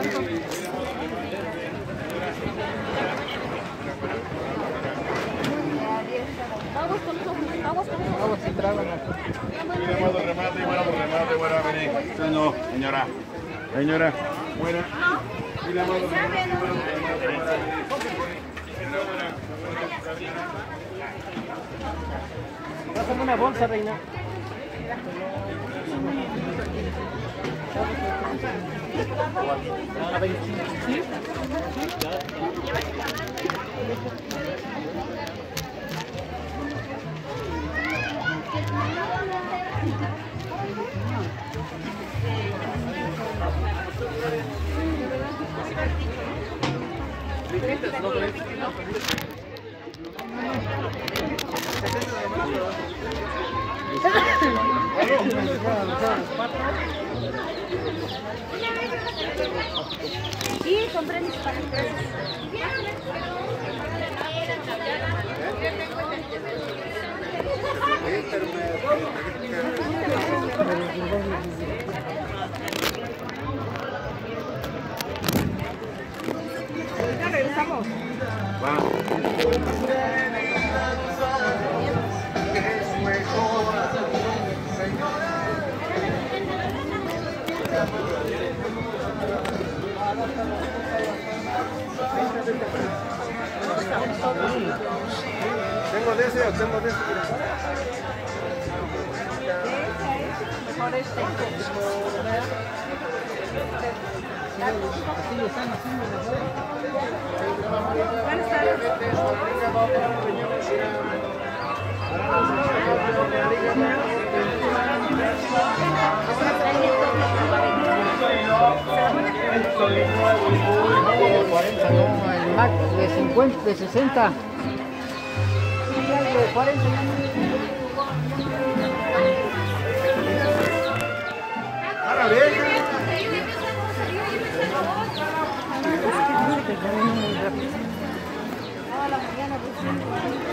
Aguas sin trago. Remate, buena, vení. No, señora. Señora, buena. Pásame una bolsa, reina. ¿Sí? Sí, compré mis palitos. Ya regresamos. Tengo de ese o tengo de ese. Mejor este. Así lo están haciendo mejor. Buenas tardes. De 40, no, el Mac de 50, de 60. De 40. ¡A la vieja! Toda la mañana.